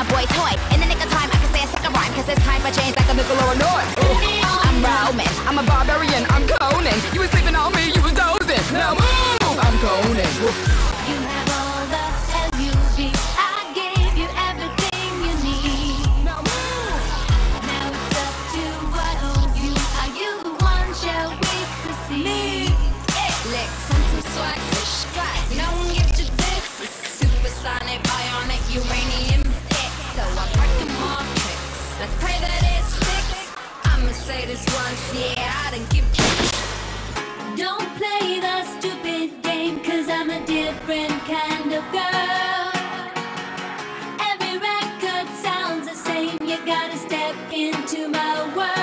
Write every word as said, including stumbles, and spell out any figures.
a boy toy. In the nick of time, I can say a second rhyme, cause it's time for change like a nickel or a noise. I'm Roman, I'm a barbarian, I'm Conan. You was sleeping on me, you was dozing. Now move, I'm Conan. You have all the L U V. I gave you everything you need. Now move. Now it's up to what of you. Are you the one? Shall we proceed? Licks and some swag, fish swag. No one gives you this. It's supersonic, bionic, uranium hit. So I break them off tricks. Let's pray that it sticks. I'ma say this once, yeah, I didn't give you. Don't play the stupid game, cause I'm a different kind of girl. Every record sounds the same. You gotta step into my world.